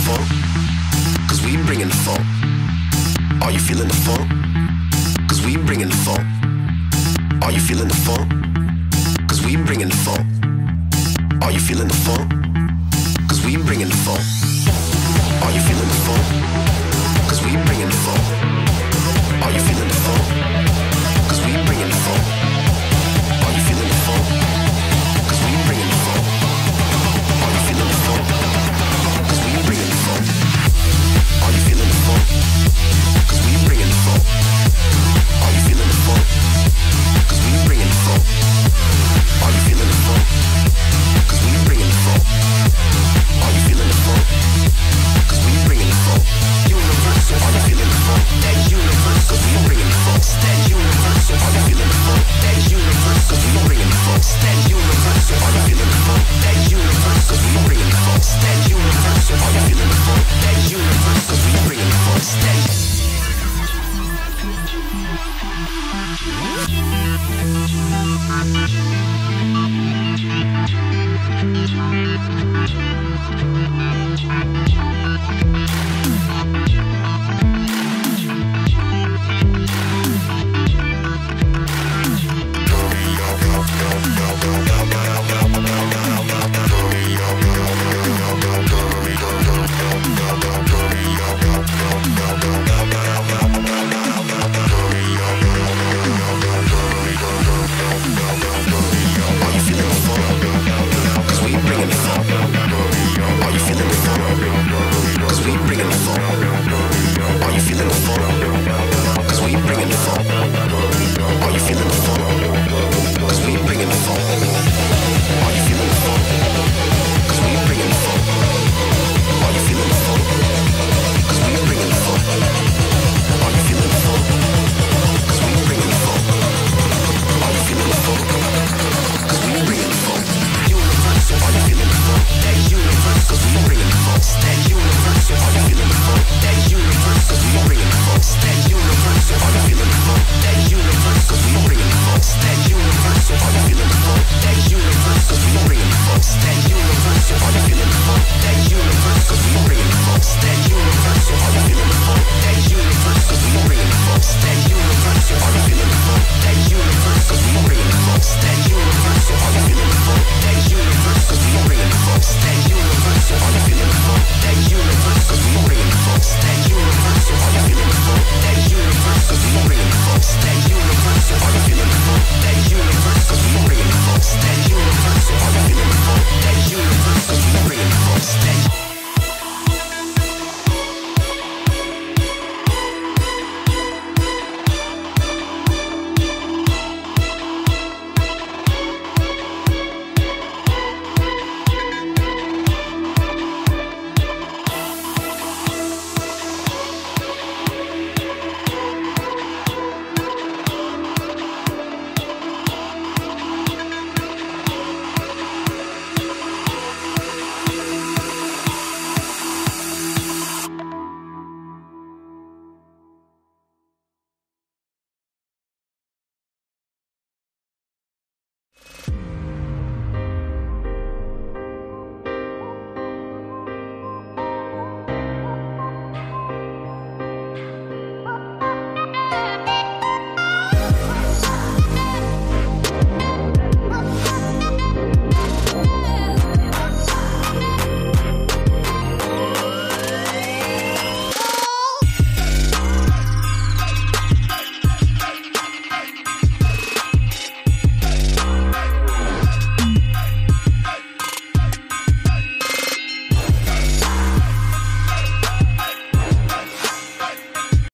funk? Cause we bringing the funk. Are you feeling the funk? Cause we bringing the funk. Are you feeling the funk? Cause we bringing the funk. Are you feeling the funk? Cause we bringing the funk. Are you feeling the funk? Cause we bringing the funk. Are you feeling the funk? Cause we bringing the funk.